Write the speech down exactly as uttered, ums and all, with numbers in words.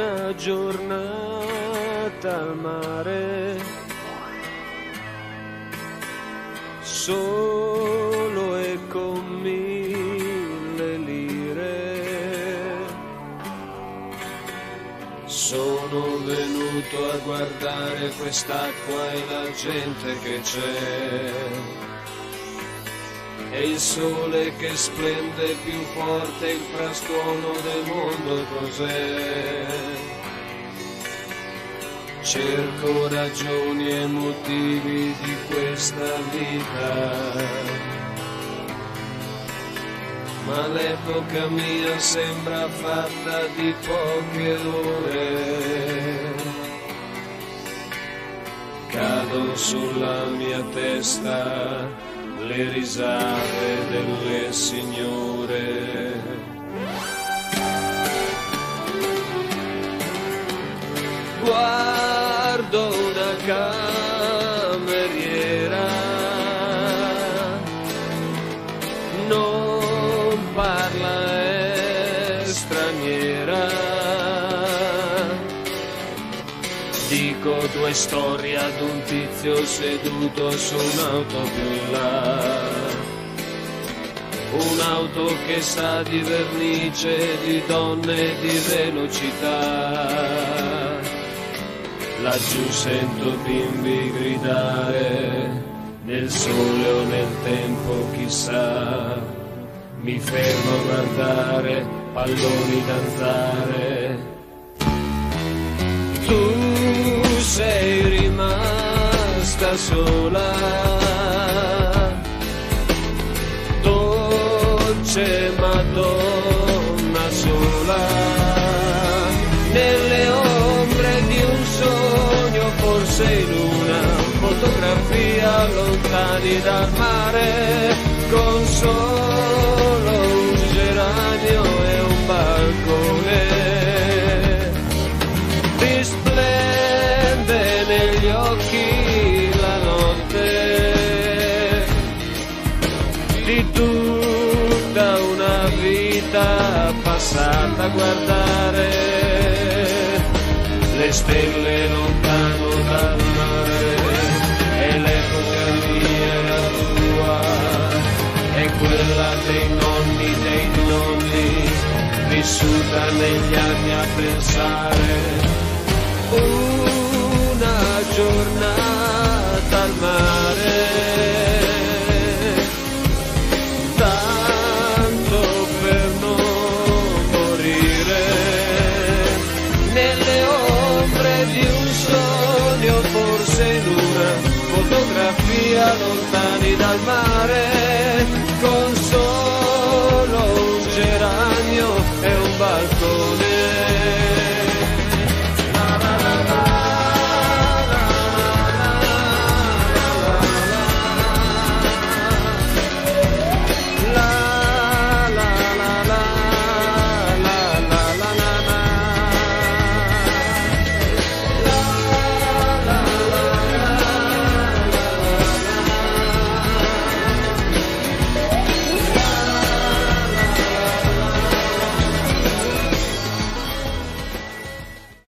una giornata al mare, solo e con mille lire. Sono venuto a guardare quest'acqua e la gente che c'è, e il sole che splende più forte, il frastuono del mondo cos'è. Cerco ragioni e motivi di questa vita, ma l'epoca mia sembra fatta di poche ore. Cadono sulla mia testa le risate delle signore. Guardo una cameriera, non parla, è straniera. Dico due storie ad un tizio seduto su un'auto più in là, un'auto che sa di vernice, di donne e di velocità. Laggiù sento bimbi gridare, nel sole o nel tempo chissà. Mi fermo a guardare, palloni danzare. Tu sei rimasta sola, dolce Madonna sola, nelle ombre di un sogno, forse in una fotografia, lontani dal mare, con solo un geranio e un balcone. Risplende negli occhi la notte di tutta una vita passata a guardare le stelle lontano dal mare. E l'epoca mia e la tua è quella dei nonni dei nonni, vissuta negli anni a pensare. Una giornata al mare, tanto per non morire, nelle ombre di un sogno, forse in una fotografia, lontani dal mare, con solo